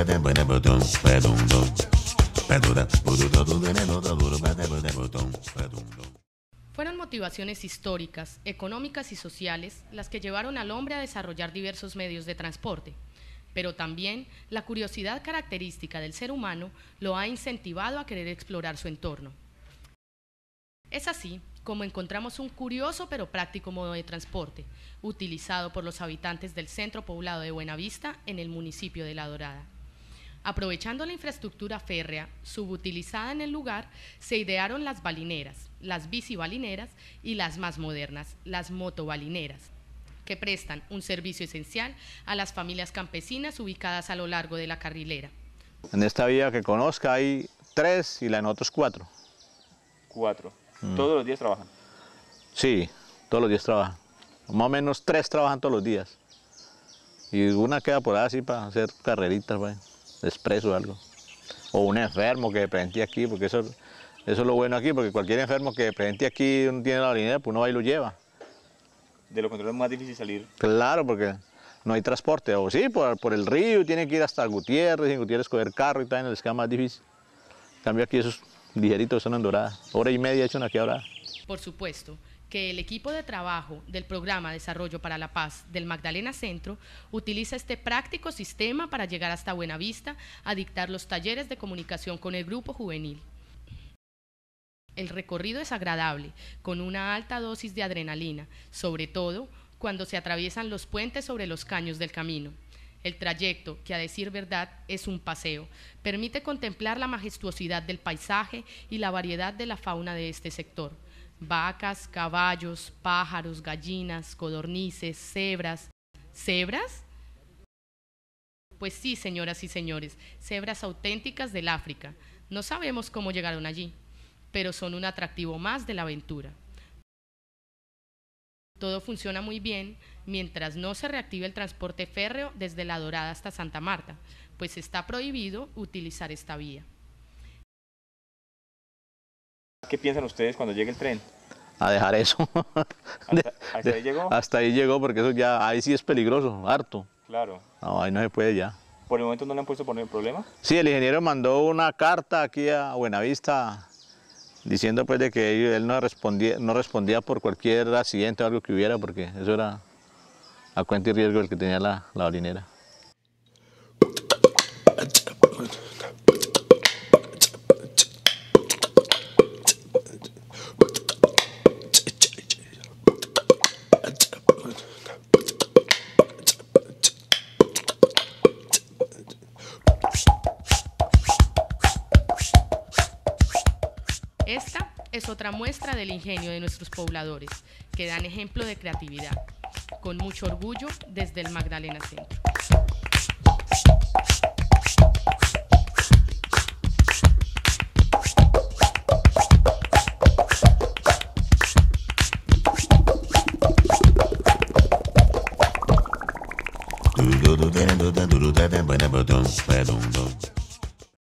Fueron motivaciones históricas, económicas y sociales las que llevaron al hombre a desarrollar diversos medios de transporte, pero también la curiosidad característica del ser humano lo ha incentivado a querer explorar su entorno. Es así como encontramos un curioso pero práctico modo de transporte, utilizado por los habitantes del centro poblado de Buenavista en el municipio de La Dorada. Aprovechando la infraestructura férrea subutilizada en el lugar, se idearon las balineras, las bicibalineras y las más modernas, las motobalineras, que prestan un servicio esencial a las familias campesinas ubicadas a lo largo de la carrilera. En esta vía que conozca hay 3 y la en otros 4. 4. ¿Todos los días trabajan? Sí, todos los días trabajan. Más o menos 3 trabajan todos los días. Y una queda por ahí así para hacer carreritas, pues, de expreso o algo. O un enfermo que presente aquí, porque eso es lo bueno aquí, porque cualquier enfermo que presente aquí, uno tiene la balinera, pues uno va y lo lleva. De lo contrario es más difícil salir. Claro, porque no hay transporte. O sí, por el río, tiene que ir hasta Gutiérrez, y en Gutiérrez coger carro y también les queda más difícil. En cambio aquí esos ligeritos son en Dorada. Hora y media hecho aquí a Dorada. Por supuesto que el equipo de trabajo del Programa Desarrollo para la Paz del Magdalena Centro utiliza este práctico sistema para llegar hasta Buenavista a dictar los talleres de comunicación con el grupo juvenil. El recorrido es agradable, con una alta dosis de adrenalina, sobre todo cuando se atraviesan los puentes sobre los caños del camino. El trayecto, que a decir verdad es un paseo, permite contemplar la majestuosidad del paisaje y la variedad de la fauna de este sector. Vacas, caballos, pájaros, gallinas, codornices, cebras. ¿Cebras? Pues sí, señoras y señores, cebras auténticas del África. No sabemos cómo llegaron allí, pero son un atractivo más de la aventura. Todo funciona muy bien mientras no se reactive el transporte férreo desde La Dorada hasta Santa Marta, pues está prohibido utilizar esta vía. ¿Qué piensan ustedes cuando llegue el tren? A dejar eso. ¿Hasta ahí llegó? Hasta ahí llegó, porque eso ya, ahí sí es peligroso, harto. Claro. No, ahí no se puede ya. ¿Por el momento no le han puesto problema? Sí, el ingeniero mandó una carta aquí a Buenavista diciendo pues de que él no respondía por cualquier accidente o algo que hubiera, porque eso era a cuenta y riesgo el que tenía la balinera. Esta es otra muestra del ingenio de nuestros pobladores, que dan ejemplo de creatividad, con mucho orgullo desde el Magdalena Centro. Do do do do do do do do do do do do do do do.